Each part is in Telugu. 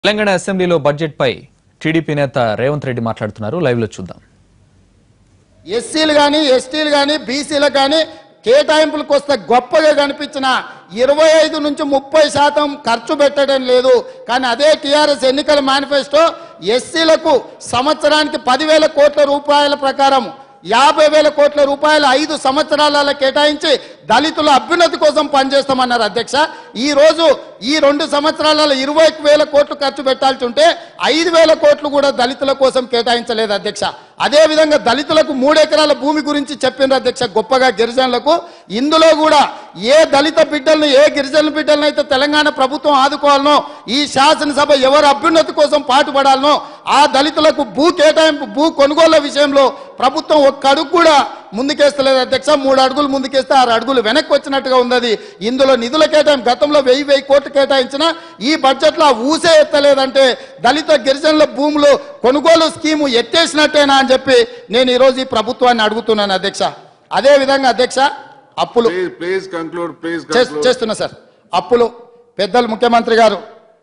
తెలంగాణ అసెంబ్లీలో బడ్జెట్ పై టీడీపీ నేత రేవంత్ రెడ్డి మాట్లాడుతున్నారు. లైవ్ లో చూద్దాం. ఎస్సీలు గాని ఎస్టీలు గాని బీసీలకు గాని కేటాయింపులకు వస్తే గొప్పగా కనిపించిన 25 నుంచి 30% ఖర్చు పెట్టడం లేదు. కానీ అదే టీఆర్ఎస్ ఎన్నికల మేనిఫెస్టో ఎస్సీలకు సంవత్సరానికి 10,000 కోట్ల రూపాయల ప్రకారం 50,000 కోట్ల రూపాయలు 5 సంవత్సరాలలో కేటాయించి దళితుల అభ్యున్నతి కోసం పనిచేస్తామన్నారు అధ్యక్ష. ఈ రోజు ఈ 2 సంవత్సరాలలో 20,000 కోట్లు ఖర్చు పెట్టాల్సి ఉంటే 5,000 కోట్లు కూడా దళితుల కోసం కేటాయించలేదు అధ్యక్ష. అదే విధంగా దళితులకు 3 ఎకరాల భూమి గురించి చెప్పిండ్రు అధ్యక్ష, గొప్పగా గిరిజనులకు. ఇందులో కూడా ఏ దళిత బిడ్డలను ఏ గిరిజన బిడ్డలను అయితే తెలంగాణ ప్రభుత్వం ఆదుకోవాలనో, ఈ శాసనసభ ఎవరు అభ్యున్నతి కోసం పాటుపడాలనో ఆ దళితులకు భూ కేటాయింపు భూ కొనుగోళ్ల విషయంలో ప్రభుత్వం ఒక్క అడుగు కూడా ముందుకేస్తలేదు అధ్యక్ష. 3 అడుగులు ముందుకేస్తే 6 అడుగులు వెనక్కి వచ్చినట్టుగా ఉన్నది. ఇందులో నిధుల కేటాయింపు గతంలో 1000 కోట్లు కేటాయించిన ఈ బడ్జెట్లో ఊసే ఎత్తలేదంటే దళిత గిరిజనుల భూములు కొనుగోలు స్కీము ఎత్తేసినట్టేనా అని చెప్పి నేను ఈరోజు ఈ ప్రభుత్వాన్ని అడుగుతున్నాను అధ్యక్ష. అదే విధంగా అధ్యక్ష అప్పులు చేస్తున్నా సార్. అప్పులు పెద్దలు ముఖ్యమంత్రి గారు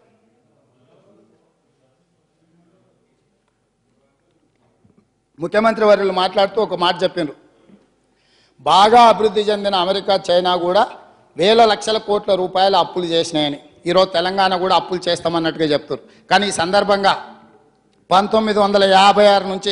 ముఖ్యమంత్రి వర్యులు మాట్లాడుతూ ఒక మాట చెప్పిండ్రు. బాగా అభివృద్ధి చెందిన అమెరికా, చైనా కూడా వేల లక్షల కోట్ల రూపాయల అప్పులు చేసినాయని, ఈరోజు తెలంగాణ కూడా అప్పులు చేస్తామన్నట్టుగా చెప్తారు. కానీ ఈ సందర్భంగా 1956 నుంచి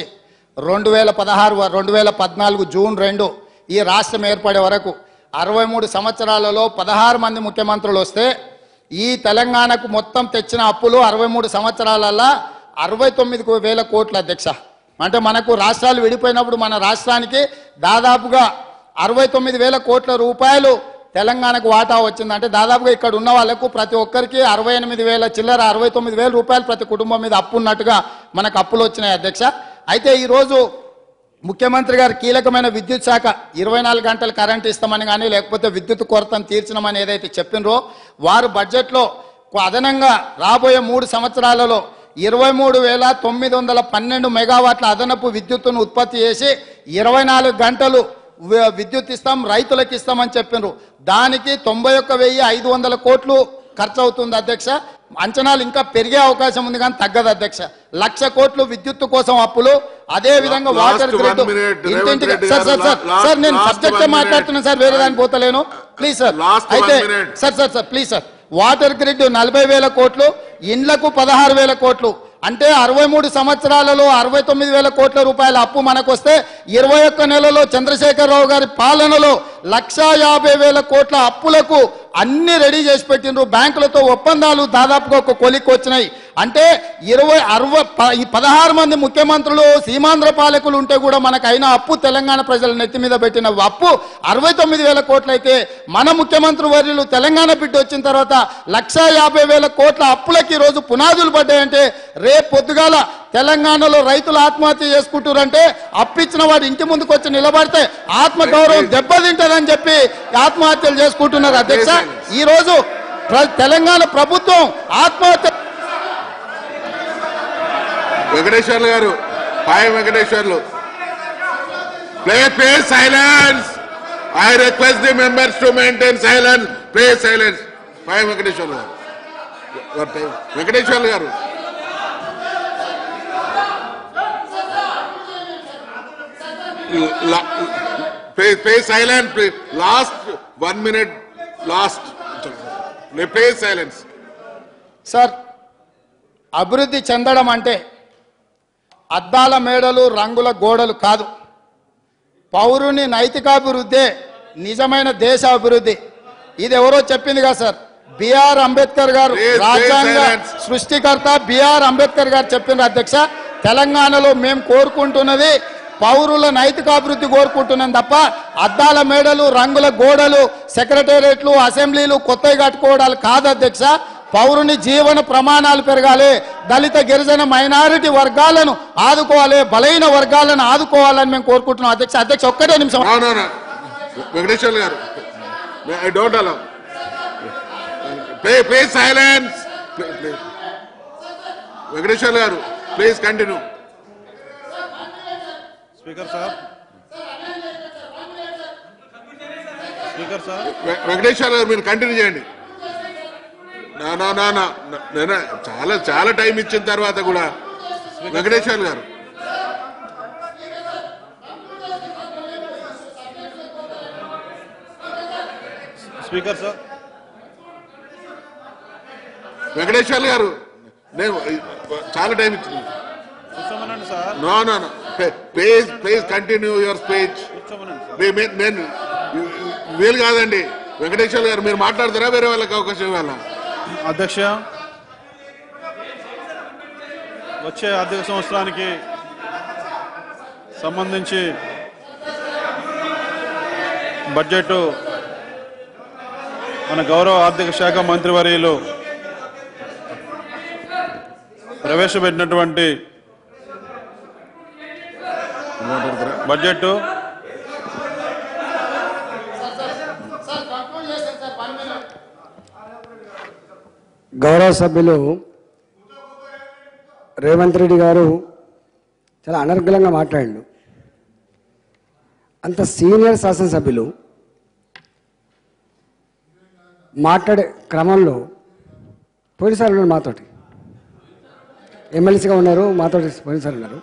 2014 జూన్ 2 ఈ రాష్ట్రం ఏర్పడే వరకు 63 సంవత్సరాలలో 16 మంది ముఖ్యమంత్రులు వస్తే ఈ తెలంగాణకు మొత్తం తెచ్చిన అప్పులు 63 సంవత్సరాలలో 69,000 కోట్ల అధ్యక్ష. అంటే మనకు రాష్ట్రాలు విడిపోయినప్పుడు మన రాష్ట్రానికి దాదాపుగా 69,000 కోట్ల రూపాయలు తెలంగాణకు వాటా వచ్చిందంటే దాదాపుగా ఇక్కడ ఉన్న వాళ్ళకు ప్రతి ఒక్కరికి 68,000 చిల్లర 69,000 రూపాయలు ప్రతి కుటుంబం మీద అప్పు ఉన్నట్టుగా మనకు అప్పులు వచ్చినాయి అధ్యక్ష. అయితే ఈరోజు ముఖ్యమంత్రి గారు కీలకమైన విద్యుత్ శాఖ 24 గంటలు కరెంట్ ఇస్తామని కానీ లేకపోతే విద్యుత్ కొరతను తీర్చమని ఏదైతే చెప్పినరో వారు బడ్జెట్లో అదనంగా రాబోయే 3 సంవత్సరాలలో 23,912 మెగావాట్ల అదనపు విద్యుత్తును ఉత్పత్తి చేసి 24 గంటలు విద్యుత్ ఇస్తాం, రైతులకు ఇస్తామని చెప్పినారు. దానికి 91,500 కోట్లు ఖర్చు అవుతుంది అధ్యక్ష. అంచనాలు ఇంకా పెరిగే అవకాశం ఉంది కానీ తగ్గదు అధ్యక్ష. 1,00,000 కోట్లు విద్యుత్తు కోసం అప్పులు. అదే విధంగా వాటర్ గ్రిడ్ ఇంటింటికి సార్ నేను సబ్జెక్ట్ మాట్లాడుతున్నాను సార్, వేరే దానికి పోతలేను ప్లీజ్ సార్. అయితే sir please sir, water grid 40,000 కోట్లు, ఇండ్లకు 16,000 కోట్లు అంటే 63 సంవత్సరాలలో 69,000 కోట్ల రూపాయల అప్పు మనకు వస్తే 21 నెలలో చంద్రశేఖరరావు గారి పాలనలో 1,50,000 కోట్ల అప్పులకు అన్ని రెడీ చేసి పెట్టిండ్రు. బ్యాంకులతో ఒప్పందాలు దాదాపుగా ఒక కొలిక్కి వచ్చినాయి. అంటే 16 మంది ముఖ్యమంత్రులు సీమాంధ్ర పాలకులు ఉంటే కూడా మనకు అయిన అప్పు తెలంగాణ ప్రజల నెత్తి మీద పెట్టిన అప్పు 69,000 కోట్లు అయితే మన ముఖ్యమంత్రి వర్యులు తెలంగాణ బిడ్డ వచ్చిన తర్వాత 1,50,000 కోట్ల అప్పులకి ఈరోజు పునాదులు పడ్డాయంటే రేపు పొద్దుగాల తెలంగాణలో రైతులు ఆత్మహత్య చేసుకుంటారంటే అప్పిచ్చిన వాడు ఇంటి ముందుకు వచ్చి నిలబడితే ఆత్మగౌరవం దెబ్బతింటదని చెప్పి ఆత్మహత్యలు చేసుకుంటున్నారు అధ్యక్ష. ఈ రోజు తెలంగాణ ప్రభుత్వం ఆత్మహత్య Venkateswarlu garu Venkateswarlu please silence. I request the members to maintain silence. Please silence. Venkateswarlu garu Venkateswarlu garu please silence. Please last 1 minute last please silence. Sir అభివృద్ధి చెందడం అంటే అద్దాల మేడలు రంగుల గోడలు కాదు. పౌరుని నైతికాభివృద్ధే నిజమైన దేశ అభివృద్ధి. ఇది ఎవరో చెప్పింది కదా సార్, బిఆర్ అంబేద్కర్ గారు, రాజ్యాంగ సృష్టికర్త బిఆర్ అంబేద్కర్ గారు చెప్పింది అధ్యక్ష. తెలంగాణలో మేము కోరుకుంటున్నది పౌరుల నైతికాభివృద్ధి కోరుకుంటున్నాం తప్ప అద్దాల మేడలు రంగుల గోడలు సెక్రటేరియట్లు అసెంబ్లీలు కొత్తవి కట్టుకోవడాలు కాదు అధ్యక్ష. పౌరుని జీవన ప్రమాణాలు పెరగాలి, దళిత గిరిజన మైనారిటీ వర్గాలను ఆదుకోవాలి, బలైన వర్గాలను ఆదుకోవాలని మేము కోరుకుంటున్నాం అధ్యక్ష. ఒక్కటే నిమిషం Venkateswar garu I don't allow. Please silence. Venkateswar garu please continue. Speaker sir Venkateswar garu మీరు కంటిన్యూ చేయండి. నేను చాలా టైం ఇచ్చిన తర్వాత కూడా వెంకటేశ్వర్ గారు స్పీకర్ సార్ వెంకటేశ్వర్ గారు నేను చాలా టైం ఇచ్చింది. No please continue your speech. నేను వీలు కాదండి. వెంకటేశ్వర్ గారు మీరు మాట్లాడతారా, వేరే వాళ్ళకి అవకాశం ఇవ్వాలా? అధ్యక్ష, వచ్చే ఆర్థిక సంవత్సరానికి సంబంధించి బడ్జెట్ మన గౌరవ ఆర్థిక శాఖ మంత్రివర్యులు ప్రవేశపెట్టినటువంటి బడ్జెట్ గౌరవ సభ్యులు రేవంత్ రెడ్డి గారు చాలా అనర్గళంగా మాట్లాడిండు. అంత సీనియర్ శాసనసభ్యులు మాట్లాడే క్రమంలో పోయినసారి ఉన్నారు, మాతోటి ఎమ్మెల్సీగా ఉన్నారు, మాతోటి పోయినసారి ఉన్నారు.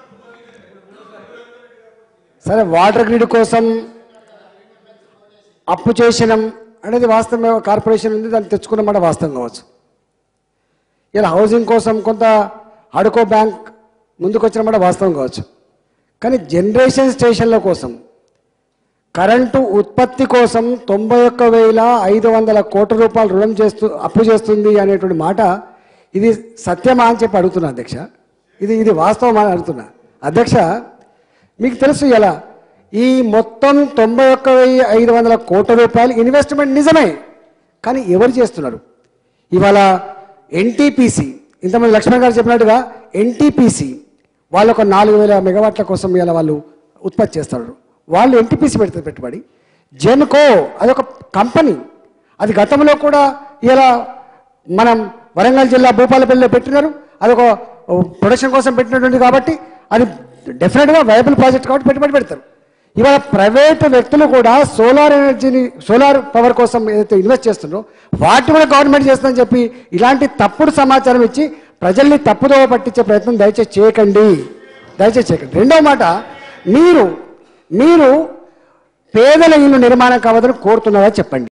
సరే, వాటర్ గ్రిడ్ కోసం అప్పు చేసినాం అనేది వాస్తవం, కార్పొరేషన్ ఉంది, దాన్ని తెచ్చుకున్నమాట వాస్తవం కావచ్చు. ఇలా హౌసింగ్ కోసం కొంత అడుకో బ్యాంక్ ముందుకు వచ్చినమాట వాస్తవం కావచ్చు. కానీ జనరేషన్ స్టేషన్ల కోసం, కరెంటు ఉత్పత్తి కోసం 91,500 కోట్ల రూపాయలు అప్పు చేస్తుంది అనేటువంటి మాట, ఇది సత్యమా అని చెప్పి అడుగుతున్నా అధ్యక్ష. ఇది వాస్తవమా అని అడుగుతున్నా అధ్యక్ష. మీకు తెలుసు, ఇలా ఈ మొత్తం 91,500 కోట్ల రూపాయలు ఇన్వెస్ట్మెంట్ నిజమే, కానీ ఎవరు చేస్తున్నారు? ఇవాళ ఎన్టీపీసీ, ఇంతమంది లక్ష్మణ్ గారు చెప్పినట్టుగా ఎన్టీపీసీ వాళ్ళు ఒక 4,000 మెగావాట్ల కోసం ఇలా వాళ్ళు ఉత్పత్తి చేస్తారు. వాళ్ళు ఎన్టీపీసీ పెడుతుంది పెట్టుబడి. జెన్కో అదొక కంపెనీ, అది గతంలో కూడా ఇలా మనం వరంగల్ జిల్లా భూపాలపల్లిలో పెట్టినారు, అదొక ప్రొడక్షన్ కోసం పెట్టినటువంటి కాబట్టి అది డెఫినెట్గా వైబుల్ ప్రాజెక్ట్ కాబట్టి పెట్టుబడి పెడతారు. ఇవాళ ప్రైవేటు వ్యక్తులు కూడా సోలార్ పవర్ కోసం ఏదైతే ఇన్వెస్ట్ చేస్తున్నారో వాటి కూడా గవర్నమెంట్ చేస్తుందని చెప్పి ఇలాంటి తప్పుడు సమాచారం ఇచ్చి ప్రజల్ని తప్పుదోవ పట్టించే ప్రయత్నం దయచేసి చేయకండి. రెండవ మాట, మీరు పేదల ఇల్లు నిర్మాణం కావద్దని కోరుతున్నారా చెప్పండి.